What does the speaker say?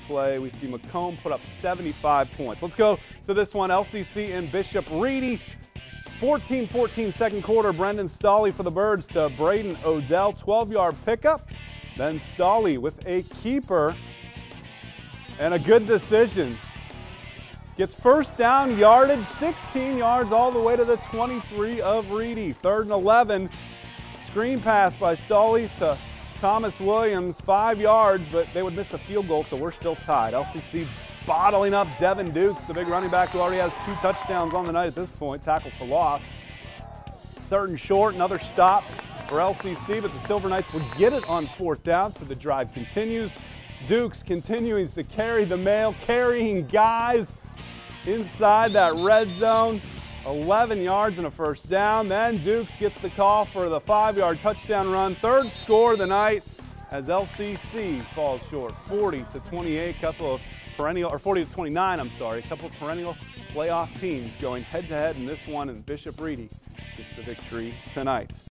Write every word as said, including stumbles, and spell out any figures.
play. We see Macomb put up seventy-five points. Let's go to this one, L C C and Bishop Ready. fourteen fourteen second quarter, Brendan Stolley for the Birds to Braden Odell, twelve yard pickup. Then Stolley with a keeper and a good decision. Gets first down yardage, sixteen yards all the way to the twenty-three of Reedy. Third and eleven, screen pass by Stolley to Thomas Williams, five yards, but they would miss a field goal, so we're still tied. L C C bottling up Devin Dukes, the big running back who already has two touchdowns on the night at this point, tackle for loss. Third and short, another stop for L C C, but the Silver Knights would get it on fourth down, so the drive continues. Dukes continuing to carry the mail, carrying guys inside that red zone. eleven yards and a first down. Then Dukes gets the call for the five yard touchdown run. Third score of the night as L C C falls short, forty to twenty-eight. Couple of perennial, or forty to twenty-nine, I'm sorry. A couple of perennial playoff teams going head to head in this one, and Bishop Ready gets the victory tonight.